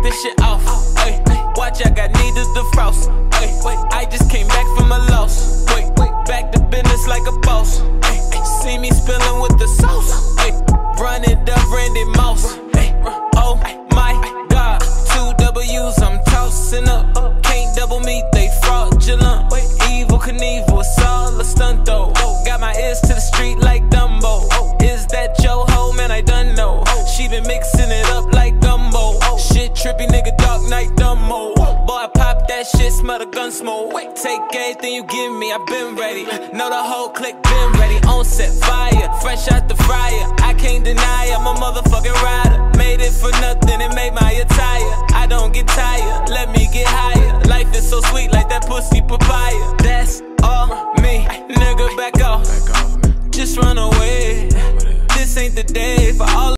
this shit off. Ay, watch, I got needed the frost. Ay, I just came back from a loss. Back to business like a boss. Ay, see me spilling with the sauce. Ay, run it up, Randy Moss. Ay, oh my God, 2 W's I'm tossing up. Can't double me, they fraudulent. Evil Knievel, it's all a stunt though. Got my ears to the street like Dumbo. Is that your hoe, man? I done know. She been mixing it up like gumbo. Shit trippy nigga, dark night Dumbo. Boy, I pop that shit, smell the gun smoke. Take everything you give me, I been ready. Know the whole clique been ready. On set fire, fresh out the fryer. I can't deny I'm a motherfucking rider. Made it for nothing, it made my attire. I don't get tired, let me get higher. Life is so sweet like that pussy papaya. That's all me, nigga, back off. Just run away. This ain't the day for all